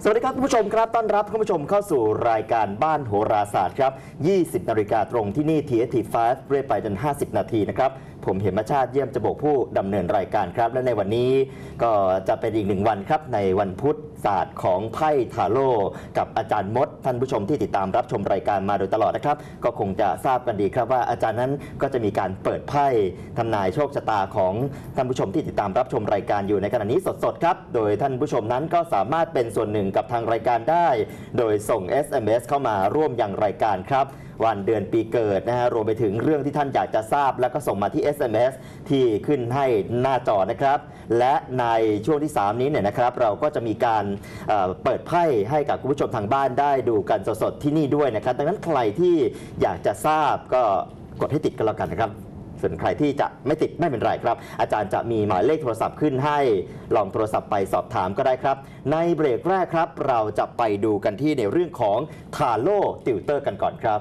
สวัสดีครับคุณผู้ชมครับต้อนรับคุณผู้ชมเข้าสู่รายการบ้านโหราศาสตร์ครับ 20 นาฬิกาตรงที่นี่ TST5 เรื่อยไปจน 50 นาทีนะครับผมเหมชาติเยี่ยมจบกผู้ดำเนินรายการครับและในวันนี้ก็จะเป็นอีกหนึ่งวันครับในวันพุธศาสตร์ของไพ่ทาโร่กับอาจารย์มดท่านผู้ชมที่ติดตามรับชมรายการมาโดยตลอดนะครับก็คงจะทราบกันดีครับว่าอาจารย์นั้นก็จะมีการเปิดไพ่ทำนายโชคชะตาของท่านผู้ชมที่ติดตามรับชมรายการอยู่ในขณะนี้สดๆครับโดยท่านผู้ชมนั้นก็สามารถเป็นส่วนหนึ่งกับทางรายการได้โดยส่ง SMS เข้ามาร่วมยังรายการครับวันเดือนปีเกิดนะฮะรวมไปถึงเรื่องที่ท่านอยากจะทราบแล้วก็ส่งมาที่ SMS ที่ขึ้นให้หน้าจอนะครับและในช่วงที่3นี้เนี่ยนะครับเราก็จะมีการเปิดไพ่ให้กับคุณผู้ชมทางบ้านได้ดูกันสดๆที่นี่ด้วยนะครับดังนั้นใครที่อยากจะทราบก็กดให้ติดกันแล้วกันนะครับส่วนใครที่จะไม่ติดไม่เป็นไรครับอาจารย์จะมีหมายเลขโทรศัพท์ขึ้นให้ลองโทรศัพท์ไปสอบถามก็ได้ครับในเบรกแรกครับเราจะไปดูกันที่ในเรื่องของทาโร่ติวเตอร์กันก่อนครับ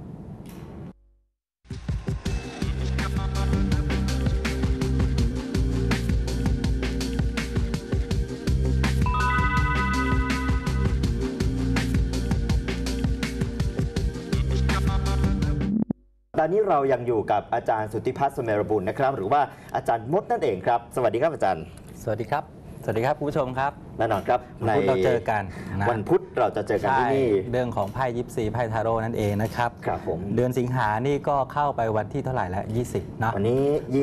ตอนนี้เรายังอยู่กับอาจารย์สุทธิพัฒน์ สเมรบุญนะครับหรือว่าอาจารย์มดนั่นเองครับสวัสดีครับอาจารย์สวัสดีครับสวัสดีครับคุณผู้ชมครับแน่นอนครับวันพุธเราเจอกันนะวันพุธเราจะเจอกันที่นี่เรื่องของไพ่ยิปซีไพ่ทาโร่นั่นเองนะครับครับผมเดือนสิงหานี่ก็เข้าไปวันที่เท่าไหร่แล้ว20นะวันนี้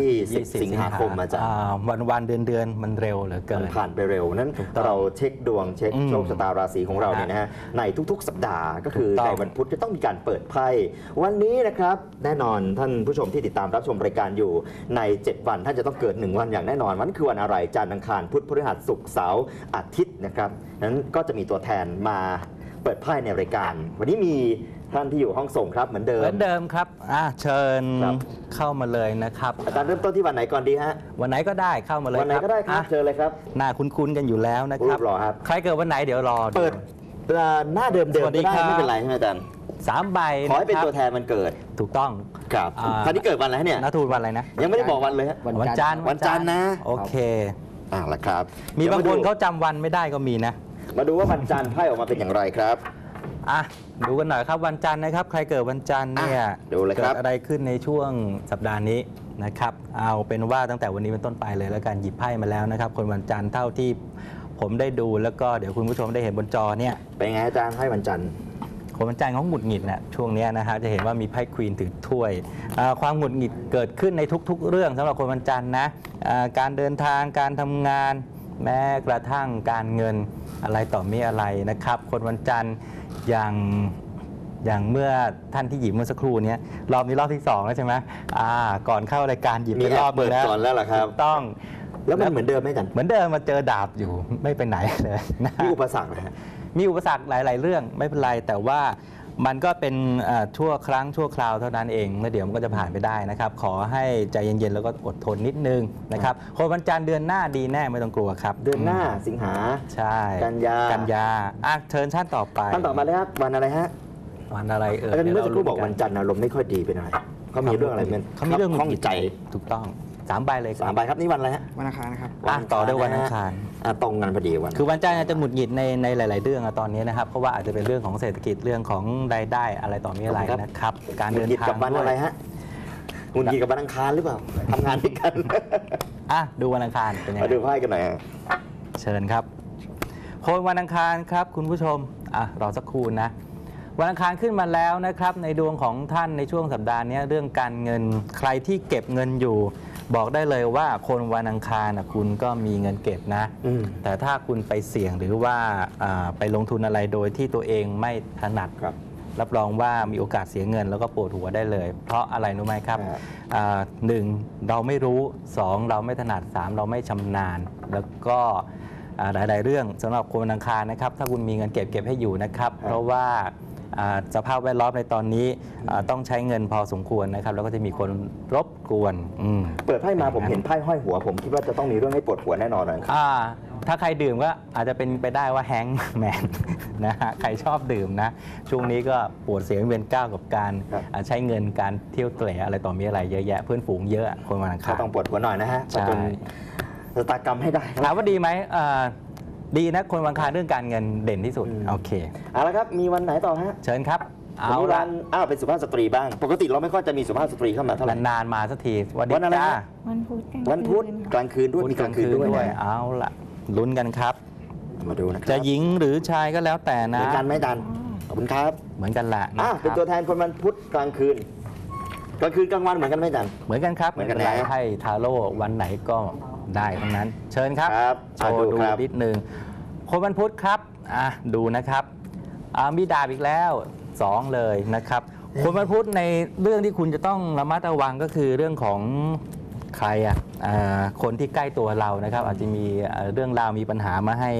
20สิงหาคมอาจารย์วันเดือนมันเร็วเหลือเกินผ่านไปเร็วนั้นเราเช็คดวงเช็คโชคชะตาราศีของเราเนี่ยนะฮะในทุกๆสัปดาห์ก็คือในวันพุธจะต้องมีการเปิดไพ่วันนี้นะครับแน่นอนท่านผู้ชมที่ติดตามรับชมรายการอยู่ใน7วันท่านจะต้องเกิด1วันอย่างแน่นอนวันคือวันอะไรจันทร์อังคารพุธพฤหัสศุกร์เสาร์อาทิตย์นะครับนั้นก็จะมีตัวแทนมาเปิดไพ่ในรายการวันนี้มีท่านที่อยู่ห้องส่งครับเหมือนเดิมครับเชิญเข้ามาเลยนะครับอาจารย์เริ่มต้นที่วันไหนก่อนดีฮะวันไหนก็ได้เข้ามาเลยวันไหนก็ได้ครับเชิญเลยครับหน้าคุ้นๆกันอยู่แล้วนะครับรอครับใครเกิดวันไหนเดี๋ยวรอเปิดหน้าเดิมๆได้ไม่เป็นไรใช่ไหมอาจารย์ 3 ใบขอให้เป็นตัวแทนมันเกิดถูกต้องครับท่านที่เกิดวันอะไรเนี่ยนัทูวันอะไรนะยังไม่ได้บอกวันเลยวันจันทร์นะโอเคละครับมีบางคนเขาจำวันไม่ได้ก็มีนะมาดูว่าวันจันทร์ไพ่ออกมาเป็นอย่างไรครับดูกันหน่อยครับวันจันทร์นะครับใครเกิดวันจันทร์เนี่ยเกิดอะไรขึ้นในช่วงสัปดาห์นี้นะครับเอาเป็นว่าตั้งแต่วันนี้เป็นต้นไปเลยแล้วกันหยิบไพ่มาแล้วนะครับคนวันจันทร์เท่าที่ผมได้ดูแล้วก็เดี๋ยวคุณผู้ชมได้เห็นบนจอเนี่ยเป็นไงอาจารย์ไพ่วันจันทร์คนวันจันทร์เขาหงุดหงิดนะช่วงนี้นะฮะจะเห็นว่ามีไพ่ควีนถือถ้วยความหงุดหงิดเกิดขึ้นในทุกๆเรื่องสำหรับคนวันจันทร์นะการเดินทางการทำงานแม้กระทั่งการเงินอะไรต่อมีอะไรนะครับคนวันจันทร์อย่างเมื่อท่านที่หยิบเมื่อสักครู่นี้รอบนี้รอบที่2แล้วใช่ไหมก่อนเข้ารายการหยิบไปรอบนึงแล้วก่อนแล้วล่ะครับต้องแล้วมันเหมือนเดิมไหมกันเหมือนเดิมมาเจอดาบอยู่ไม่ไปไหนเลยนะมีอุปสรรคนะฮะมีอุปสรรคหลายๆเรื่องไม่เป็นไรแต่ว่ามันก็เป็นชั่วครั้งชั่วคราวเท่านั้นเองแล้วเดี๋ยวมันก็จะผ่านไปได้นะครับขอให้ใจเย็นๆแล้วก็อดทนนิดนึงนะครับคนวันจันทร์เดือนหน้าดีแน่ไม่ต้องกลัวครับเดือนหน้าสิงหาใช่กันยาเชิญท่านต่อไปท่านต่อมาเลยครับวันอะไรฮะวันอะไรเมื่อสักครู่บอกวันจันทร์อารมณ์ไม่ค่อยดีไปหน่อยเขามีเรื่องอะไรเขามีเรื่องข้องใจถูกต้อง3 ใบเลย 3 ใบครับนี่วันอะไรฮะวันอังคารนะครับต่อด้วยวันอังคารตรงกันพอดีวันคือวันจันทร์จะหงุดหงิดในหลายๆเรื่องตอนนี้นะครับเพราะว่าอาจจะเป็นเรื่องของเศรษฐกิจเรื่องของรายได้อะไรต่อมีอะไรนะครับการเดินทางกับวันอะไรฮะหงุดหงิดกับวันอังคารหรือเปล่าทำงานด้วยกันดูวันอังคารเป็นยังไงมาดูไพ่กันหน่อยเชิญครับคนวันอังคารครับคุณผู้ชมรอสักครู่นะวันอังคารขึ้นมาแล้วนะครับในดวงของท่านในช่วงสัปดาห์นี้เรื่องการเงินใครที่เก็บเงินอยู่บอกได้เลยว่าคนวันอังคารคุณก็มีเงินเก็บนะแต่ถ้าคุณไปเสี่ยงหรือว่าไปลงทุนอะไรโดยที่ตัวเองไม่ถนัดรับรองว่ามีโอกาสเสียเงินแล้วก็ปวดหัวได้เลยเพราะอะไรรู้ไหมครับ1เราไม่รู้2เราไม่ถนัด3เราไม่ชำนาญแล้วก็หลายๆเรื่องสำหรับคนวันอังคารนะครับถ้าคุณมีเงินเก็บให้อยู่นะครับเพราะว่าสภาพแวดล้อมในตอนนี้ต้องใช้เงินพอสมควรนะครับแล้วก็จะมีคนรบกวนเปิดไพ่มาผมเห็นไพ่ห้อยหัวผมคิดว่าจะต้องมีเรื่องให้ปวดหัวแน่นอนเลยถ้าใครดื่มก็อาจจะเป็นไปได้ว่าแฮงก์แมนนะฮะใครชอบดื่มนะช่วงนี้ก็ปวดเสียงเวียนก้าวกับการใช้เงินการเที่ยวเตะอะไรต่อมีอะไรเยอะแยะเพื่อนฝูงเยอะคนวันอังคารต้องปวดหัวหน่อยนะฮะชะตากรรมให้ได้ถามว่าดีไหมดีนะคนวันอังคารเรื่องการเงินเด่นที่สุดโอเคเอาละครับมีวันไหนต่อฮะเชิญครับวันเอานี้ละวันเป็นสุภาพสตรีบ้าง ปกติเราไม่ค่อยจะมีสุภาพสตรีเข้ามาเท่าไหร่นานๆมาสักทีสวัสดีวันอะไรจ้าฮะวันพุธกลางวันพุธคืนกลางคืนด้วยพุธมีกลางคืนด้วยนะเอาละลุ้นกันครับมาดูนะครัจะหญิงหรือชายก็แล้วแต่เหนะมือนกันไหมดันขอบคุณครับเหมือนกันแหละนะเป็นคตัรับวแทนคนวันพุธกลางคืนกลางคืนกลางวันเหมือนกันไหมดันเหมือนกันครับเหมือนกันไไรนะให้ทาโร่วันไหนก็ได้ทั้งนั้น เชิญครับครับโชว์ดูดูครับนิดนึงคนวันพุธครับดูนะครับมีดาบอีกแล้ว2เลยนะครับคนวันพุธในเรื่องที่คุณจะต้องระมัดระวังก็คือเรื่องของใครคนที่ใกล้ตัวเรานะครับ อาจจะมีเรื่องราวมีปัญหามาให้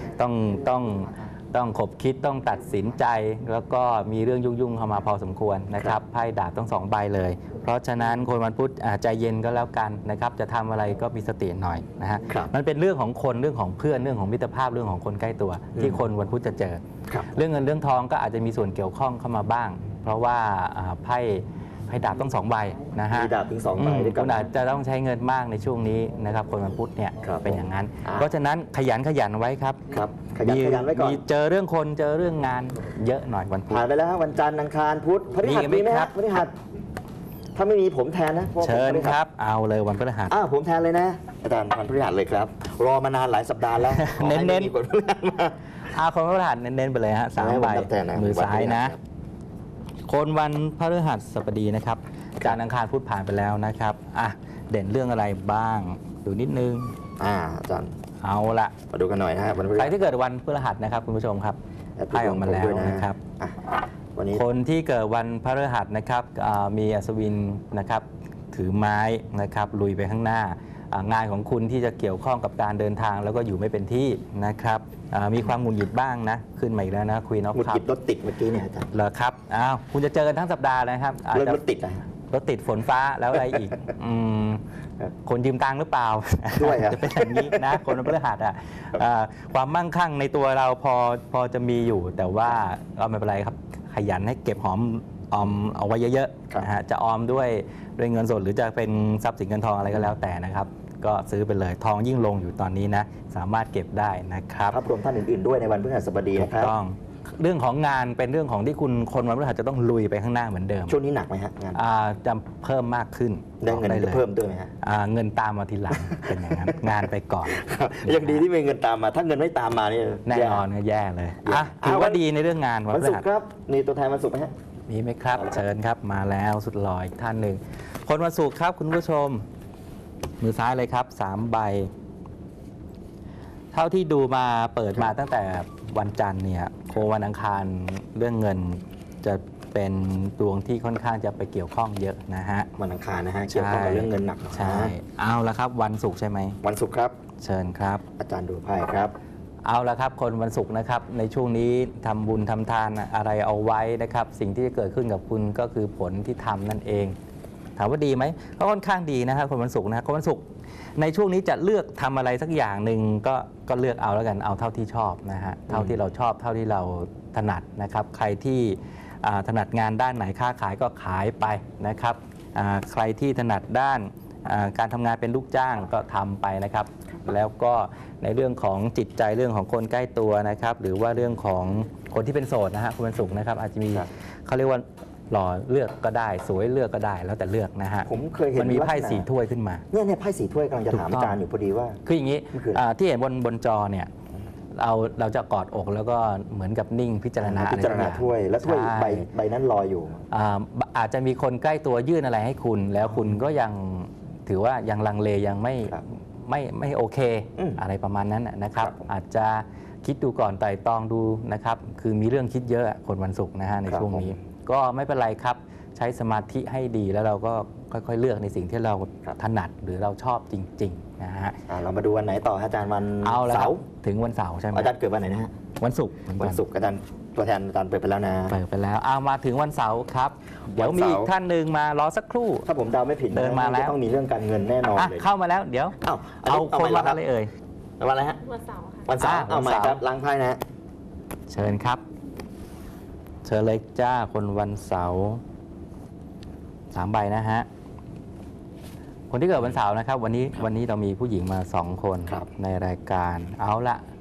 ต้องขบคิดต้องตัดสินใจ แล้วก็มีเรื่องยุ่งๆเข้ามาพอสมควรนะครับไพ่ดาบทั้ง2ใบเลย เพราะฉะนั้นคนวันพุธใจเย็นก็แล้วกันนะครับจะทำอะไรก็มีสติหน่อยนะฮะครับมันเป็นเรื่องของคนเรื่องของเพื่อนเรื่องของมิตรภาพเรื่องของคนใกล้ตัว ที่คนวันพุธจะเจอครับเรื่องเงินเรื่องทองก็อาจจะมีส่วนเกี่ยวข้องเข้ามาบ้าง เพราะว่าไพ่ดาบต้อง2ใบนะฮะมีดาบถึง2ใบด้วยกัคุณอาจจะต้องใช้เงินมากในช่วงนี้นะครับคนวันพุธเนี่ยครับเป็นอย่างนั้นอ่าเพราะฉะนั้นขยันไว้ครับครับขยันไว้ก่อนมีเจอเรื่องคนเจอเรื่องงานเยอะหน่อยวันพุธผ่านไปแล้วฮะวันจันทร์อังคารพุธพฤหัสมีมีไหไหมมครัฮะบพฤหัสถ้าไม่มีผมแทนนะพวกผมเชิญพฤหัสครับเอาเลยวันพฤหัสผมแทนเลยนะอาจารย์พันพฤหัสเลยครับ รอมานานหลายสัปดาห์แล้วเน้นๆขอให้มีผลพฤหัสมาคนพฤหัสเน้นๆไปเลยฮะสามให้ผมใบนับแทนนะมือซ้ายนะวันพฤหัสครับคนวันพฤหัสบดีนะครับจานทร์อังคารพุธผ่านไปแล้วนะครับเด่นเรื่องอะไรบ้างดูนิดนึงอาจารย์เอาละมาดูกันหน่อยนะฮะวันพฤใครหัสที่เกิดวันพฤหัสนะครับคุณผู้ชมครับไพ่ออกมาแล้วนะครับอ่ะวันนี้คนที่เกิดวันพฤหัสนะครับมีอัศวินนะครับถือไม้นะครับลุยไปข้างหน้างานของคุณที่จะเกี่ยวข้องกับการเดินทางแล้วก็อยู่ไม่เป็นที่นะครับมีความหงุดหงิดบ้างนะขึ้นมาอีกแล้วนะคุยน็อกหงุดครัหงิบดรถติดเมื่อกี้เนี่ยอาจารย์เหรอครับคุณจะเจอกันทั้งสัปดาห์นะครับอาจเรื่องจะรถติดนะฮะรถติดฝนฟ้าแล้วอะไรอีกครับคนยืมตังค์หรือเปล่าด้วยครับจะเป็นอย่างนี้นะ คนวันพฤหัสความมั่งคั่งในตัวเราพอจะมีอยู่ แต่ว่าก็ไม่เป็นไรครับ ขยันให้เก็บหอมออมเอาไว้เยอะครับๆนะฮะจะออมด้วยเงินสดหรือจะเป็นทรัพย์สินเงินทองอะไรก็แล้วแต่นะครับ ก็ซื้อไปเลยทองยิ่งลงอยู่ตอนนี้นะสามารถเก็บได้นะครับภาพรวมท่านอื่นๆด้วยในวันพฤหัสบดีถูนะกครับต้องเรื่องของงานเป็นเรื่องของที่คุณคนวันพฤหัสจะต้องลุยไปข้างหน้าเหมือนเดิมช่วงนี้หนักไหมฮะงานจะเพิ่มมากขึ้นได้เงินบอกจะลยเพิ่มด้วยไหมฮะเงินตามมาทีหลัง เป็นอย่างนั้น งานไปก่อนยังดีที่มีเงินตามมา ถ้าเงินไม่ตามมานี่แน่นอนก็แย่เลยแย่ถือว่าดีในเรื่องงานวันพฤศุกหัสร์ครับนี่ตัวแทนวันศุกร์ไหมฮะมีไหมครับ เชิญครับมาแล้วสุดหล่ออีกท่านหนึ่งคนวันศุกร์ครับคุณผู้ชม มือซ้ายเลยครับ3ใบ เท่าที่ดูมาเปิดมาตั้งแต่วันจันทร์เนี่ยโควันอังคารเรื่องเงินจะเป็นดวงที่ค่อนข้างจะไปเกี่ยวข้องเยอะนะฮะวันอังคารนะฮะเกี่ยวข้องกับเรื่องเงินหนักหน่อยใช่เอาละครับวันศุกร์ใช่ไหมวันศุกร์ครับเชิญครับอาจารย์ดูไพ่ครับเอาละครับคนวันศุกร์นะครับในช่วงนี้ทำบุญทำทานอะไรเอาไว้นะครับสิ่งที่จะเกิดขึ้นกับคุณก็คือผลที่ทำนั่นเอง ถามว่าดีไหมก็ค่อนข้างดีนะครับคนวันศุกร์นะครับคนวันศุกร์ในช่วงนี้จะเลือกทำอะไรสักอย่างหนึ่งก็เลือกเอาแล้วกันเอาเท่าที่ชอบนะฮะเท่าที่เราชอบเท่าที่เราถนัดนะครับใครที่ถนัดงานด้านไหนค้าขายก็ขายไปนะครับใครที่ถนัดด้านการทำงานเป็นลูกจ้างก็ทำไปนะครับแล้วก็ในเรื่องของจิตใจเรื่องของคนใกล้ตัวนะครับหรือว่าเรื่องของคนที่เป็นโสดนะฮะคุณวันศุกร์นะครับอาจจะมีครับเขาเรียกว่าหล่อเลือกก็ได้สวยเลือกก็ได้แล้วแต่เลือกนะฮะผมเคยเห็นมันมีไพ่ลักษณะสีถ้วยขึ้นมาเนี่ยไพ่สีถ้วยกำลังจะถามถูกต้องอาจารย์อยู่พอดีว่าคืออย่างนี้มันคือที่เห็นบนจอเนี่ยเราจะกอดอกแล้วก็เหมือนกับนิ่งพิจารณาพิจารณาอะไรสักอย่งถ้วยแล้วถ้วยใช่ใบนั้นลอยอยู่อาจจะมีคนใกล้ตัวยื่นอะไรให้คุณ แล้วคุณก็ยังถือว่ายังลังเลยังไม่ครับไม่โอเคอืมอะไรประมาณนั้นนะครับครับผมอาจจะคิดดูก่อนไตร่ตรองดูนะครับคือมีเรื่องคิดเยอะคนวันศุกร์นะฮะในครับช่วงนี้ผมก็ไม่เป็นไรครับใช้สมาธิให้ดีแล้วเราก็ค่อยๆเลือกในสิ่งที่เราครับถนัดหรือเราชอบจริงๆนะฮะเรามาดูวันไหนต่อฮะอาจารย์วันเอาละคเสารับร์ถึงวันเสาร์ใช่ไหมอาจารย์เกิดวันไหนนะฮะวันศุกร์เหมือนวักัน นศุกร์อาจารย์ตัวแทนอาจารย์เปิดไปแล้วนะเปิดไปแล้วเอามาถึงวันเสาร์ครับ เดี๋ยววันมีเสาร์อีกท่านหนึ่งมารอสักครู่ถ้าผมเดาไม่ผิดะเดินมาแล้วจะต้องมีเรื่องการเงินแน่นอนเลยเข้ามาแล้วเดี๋ยวอ้าวเอาคนแล้มาวครับอะไรเอ่ยวันอะไรฮะวันเสาร์ค่ะวันเสาร์เอาใหม่วันเสาร์ครับล้างไพ่นะฮะเชิญครับ เชิญเลยจ้าคนวันเสาร์3ใบนะฮะคนที่เกิดวันเสาร์นะครับ วันนี้เรามีผู้หญิงมา2 คนครับในรายการเอาละ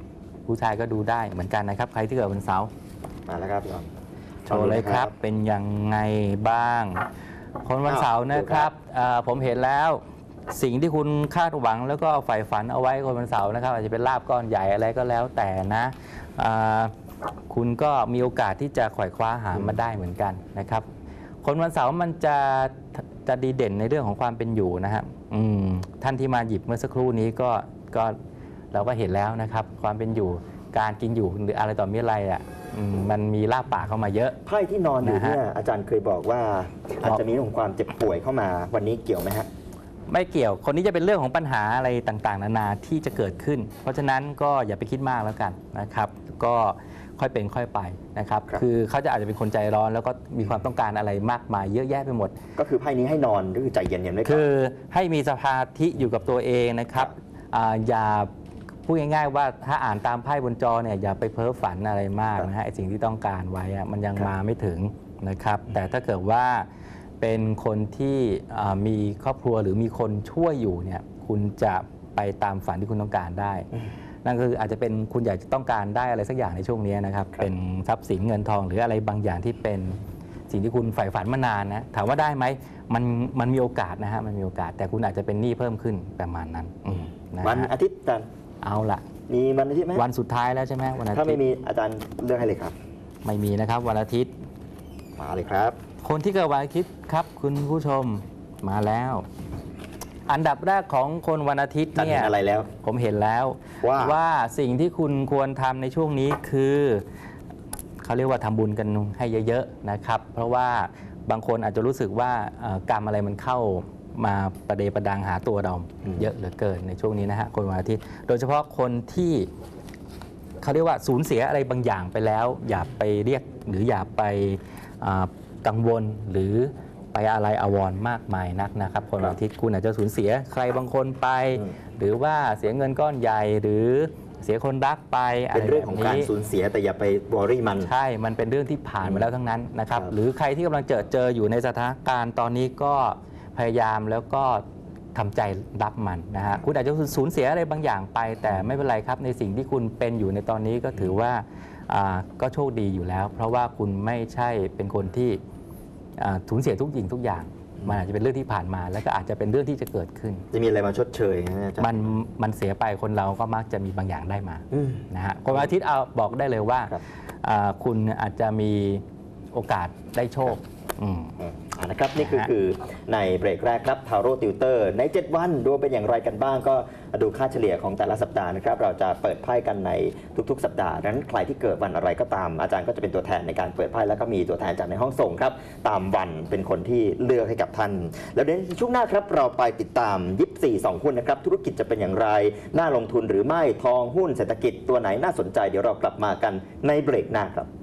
ผู้ชายก็ดูได้เหมือนกันนะครับใครที่เกิดวันเสาร์มาแล้วครับพี่ออมโชว์เลยครับเป็นยังไงบ้าง คนวันเสาร์นะครับผมเห็นแล้วสิ่งที่คุณคาดหวังแล้วก็ใฝ่ฝันเอาไว้คนวันเสาร์นะครับอาจจะเป็นลาบก้อนใหญ่อะไรก็แล้วแต่นะคุณก็มีโอกาสที่จะขวายคว้าหามาได้เหมือนกันนะครับคนวันเสาร์มันจะดีเด่นในเรื่องของความเป็นอยู่นะครับท่านที่มาหยิบเมื่อสักครู่นี้ก็เราก็เห็นแล้วนะครับความเป็นอยู่การกินอยู่หรืออะไรต่อมีอะไรอ่ะมันมีลาบปากเข้ามาเยอะไพ่ที่นอนอยู่เนี่ยอาจารย์เคยบอกว่าอาจจะมีเรื่องของความเจ็บป่วยเข้ามาวันนี้เกี่ยวไหมฮะไม่เกี่ยวคนนี้จะเป็นเรื่องของปัญหาอะไรต่างๆนานาที่จะเกิดขึ้นเพราะฉะนั้นก็อย่าไปคิดมากแล้วกันนะครับก็ค่อยเป็นค่อยไปนะครับคือเขาจะอาจจะเป็นคนใจร้อนแล้วก็มีความต้องการอะไรมากมายเยอะแยะไปหมดก็คือไพ่นี้ให้นอนหรือใจเย็นๆไว้ก่อนคือให้มีสมาธิอยู่กับตัวเองนะครับอย่าพูดง่ายๆว่าถ้าอ่านตามไพ่บนจอเนี่ยอย่าไปเพ้อฝันอะไรมากนะฮะสิ่งที่ต้องการไว้มันยังมาไม่ถึงนะครับแต่ถ้าเกิดว่าเป็นคนที่มีครอบครัวหรือมีคนช่วยอยู่เนี่ยคุณจะไปตามฝันที่คุณต้องการได้นั่นคืออาจจะเป็นคุณอยากจะต้องการได้อะไรสักอย่างในช่วงนี้นะครับเป็นทรัพย์สินเงินทองหรืออะไรบางอย่างที่เป็นสิ่งที่คุณใฝ่ฝันมานานนะถามว่าได้ไหมมันมีโอกาสนะฮะมันมีโอกาสแต่คุณอาจจะเป็นหนี้เพิ่มขึ้นประมาณนั้นวันอาทิตย์จันเอาละมีวันอาทิตย์ไหมวันสุดท้ายแล้วใช่ไหมวันอาทิตย์ถ้าไม่มีอาจารย์เลือกให้เลยครับไม่มีนะครับวันอาทิตย์มาเลยครับคนที่เกิดวันอาทิตย์ครับคุณผู้ชมมาแล้วอันดับแรกของคนวันอาทิตย์เนี่ยอะไรแล้วผมเห็นแล้วว่าสิ่งที่คุณควรทำในช่วงนี้คือเขาเรียกว่าทำบุญกันให้เยอะๆนะครับเพราะว่าบางคนอาจจะรู้สึกว่ากรรมอะไรมันเข้ามาประเดประดังหาตัวเราเยอะเหลือเกินในช่วงนี้นะฮะคนวันอาทิตย์โดยเฉพาะคนที่เขาเรียกว่าสูญเสียอะไรบางอย่างไปแล้วอย่าไปเรียกหรืออย่าไปกังวลหรือไปอะไรอาวรณ์มากมายนักนะครับคนวันอาทิตย์คุณอาจจะสูญเสียใครบางคนไปหรือว่าเสียเงินก้อนใหญ่หรือเสียคนรักไปเป็นเรื่องของการสูญเสียแต่อย่าไปบอรี่มันใช่มันเป็นเรื่องที่ผ่านมาแล้วทั้งนั้นนะครับหรือใครที่กำลังเจออยู่ในสถานการณ์ตอนนี้ก็พยายามแล้วก็ทำใจรับมันนะฮะคุณอาจจะสูญเสียอะไรบางอย่างไปแต่ไม่เป็นไรครับในสิ่งที่คุณเป็นอยู่ในตอนนี้ก็ถือว่าก็โชคดีอยู่แล้วเพราะว่าคุณไม่ใช่เป็นคนที่สูญเสียทุกสิ่งทุกอย่างมันอาจจะเป็นเรื่องที่ผ่านมาแล้วก็อาจจะเป็นเรื่องที่จะเกิดขึ้นจะมีอะไรมาชดเชยมันเสียไปคนเราก็มักจะมีบางอย่างได้มานะฮะคนวันอาทิตย์เอาบอกได้เลยว่าคุณอาจจะมีโอกาสได้โชคนะครับนี่คือในเบรกแรกครับทาโร่ติวเตอร์ใน7วันดูเป็นอย่างไรกันบ้างก็ดูค่าเฉลี่ยของแต่ละสัปดาห์นะครับเราจะเปิดไพ่กันในทุกๆสัปดาห์ดังนั้นใครที่เกิดวันอะไรก็ตามอาจารย์ก็จะเป็นตัวแทนในการเปิดไพ่แล้วก็มีตัวแทนจากในห้องส่งครับตามวันเป็นคนที่เลือกให้กับท่านแล้วในช่วงหน้าครับเราไปติดตาม24 2หุ้นนะครับธุรกิจจะเป็นอย่างไรน่าลงทุนหรือไม่ทองหุ้นเศรษฐกิจตัวไหนน่าสนใจเดี๋ยวเรากลับมากันในเบรกหน้าครับ